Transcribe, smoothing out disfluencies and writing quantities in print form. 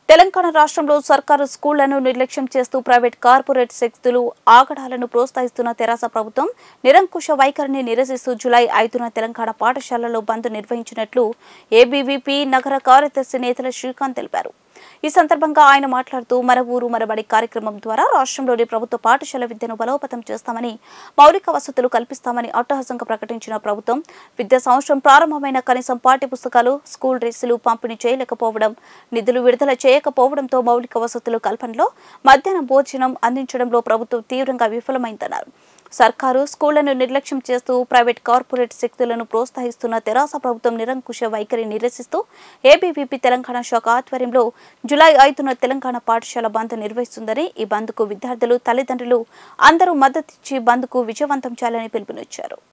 తెలంగాణ రాష్ట్రంలో సర్కారు స్కూళ్లను నిర్లక్ష్యం చేస్తూ ప్రైవేట్ కార్పొరేట్ శక్తులు ఆగడాలను ప్రోత్సహిస్తున్న తెరాస ప్రభుత్వం నిరంకుశ వైఖరిని నిరసిస్తూ జూలై 5న తెలంగాణ పాఠశాలల్లో బంద్ నిర్వహించినట్లు ఏబీవీపీ నగర కార్యదర్శి నేతల శ్రీకాంత్ తెలిపారు. ఈ సందర్భంగా ఆయన మాట్లాడుతూ మన ఊరు మనబడి కార్యక్రమం ద్వారా రాష్ట్రంలోని ప్రభుత్వ పాఠశాల విద్యను బలోపేతం చేస్తామని, మౌలిక వసతులు కల్పిస్తామని అట్టహాసంగా ప్రకటించిన ప్రభుత్వం విద్యా సంవత్సరం ప్రారంభమైన కనీసం పాఠ్య పుస్తకాలు, స్కూల్ డ్రెస్సులు పంపిణీ చేయలేకపోవడం, నిధులు విడుదల చేయకపోవడంతో మౌలిక వసతులు కల్పనలో, మధ్యాహ్న భోజనం అందించడంలో ప్రభుత్వం తీవ్రంగా విఫలమైందన్నారు. సర్కారు స్కూళ్లను నిర్లక్ష్యం చేస్తూ ప్రైవేట్ కార్పొరేట్ శక్తులను ప్రోత్సహిస్తున్న తెరాస ప్రభుత్వం నిరంకుశ వైఖరి నిరసిస్తూ ఏబీవీపీ తెలంగాణ శాఖ ఆధ్వర్యంలో జూలై 5న తెలంగాణ పాఠశాల బంద్ నిర్వహిస్తుందని, ఈ బంద్కు విద్యార్థులు, తల్లిదండ్రులు అందరూ మద్దతిచ్చి బంద్కు విజయవంతం చేయాలని పిలుపునిచ్చారు.